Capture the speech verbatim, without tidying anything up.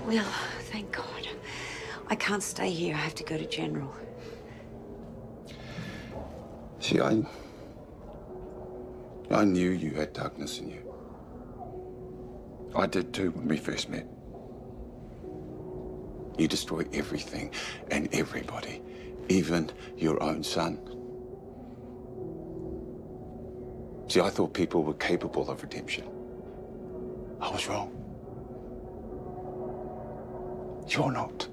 Well, thank God. I can't stay here. I have to go to General. See, I... I knew you had darkness in you. I did too when we first met. You destroy everything and everybody, even your own son. See, I thought people were capable of redemption. I was wrong. You're not.